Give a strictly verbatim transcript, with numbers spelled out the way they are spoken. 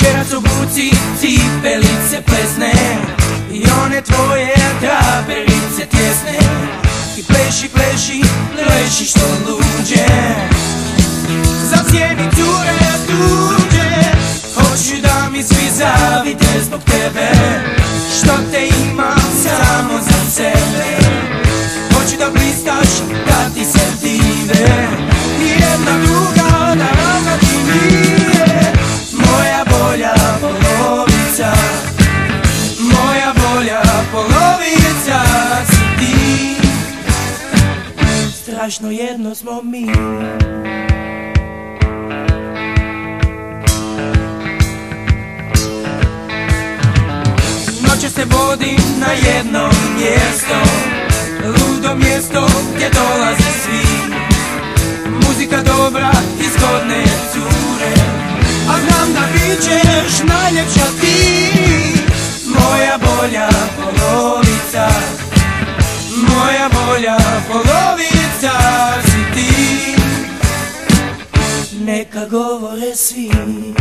Večeras obuci cipelice plesne i one tvoje draperice tjesne. I pleši, pleši, pleši što luđe, zacijeni cure tuđe. Hoću da mi svi zavide zbog tebe, što te imam samo za sebe. Hoću da blistaš, da ti se dive, nijedna druga da ravna ti nije. Moja bolja polovica, moja bolja polovica si ti. Strašno jedno smo mi. Noće se vodim na jedno mjesto, ludo mjesto gdje dolaze svi. Muzika dobra i zgodne cure, a znam da bit ćeš najljepša ti. Moja bolja polovica, moja bolja polovica si ti. Neka govore svi.